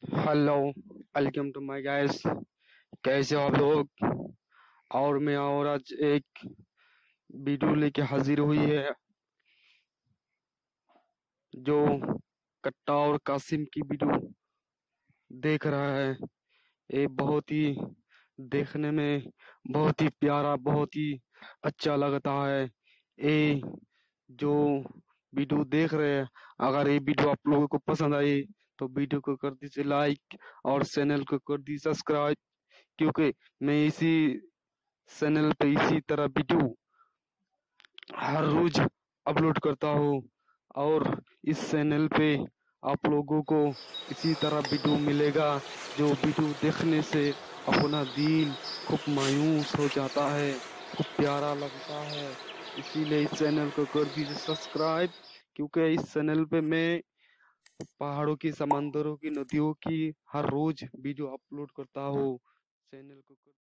Hello, welcome to my guys. कैसे हो आप लोग? और मैं और आज एक वीडियो लेके हाजिर हुई है जो कट्टा और कासिम की वीडियो देख रहा है। ये बहुत ही देखने में बहुत ही प्यारा, बहुत ही अच्छा लगता है। ये जो वीडियो देख रहे हैं, अगर ये वीडियो आप लोगों को पसंद आई तो वीडियो को कर दीजिए लाइक और चैनल को कर दीजिए सब्सक्राइब, क्योंकि मैं इसी चैनल पे इसी तरह वीडियो हर रोज अपलोड करता हूँ। और इस चैनल पे आप लोगों को इसी तरह वीडियो मिलेगा, जो वीडियो देखने से अपना दिल खूब मायूस हो जाता है, खूब प्यारा लगता है। इसीलिए इस चैनल को कर दीजिए सब्सक्राइब, क्योंकि इस चैनल पे मैं पहाड़ों की, समंदरों की, नदियों की हर रोज वीडियो अपलोड करता हूँ। चैनल को कर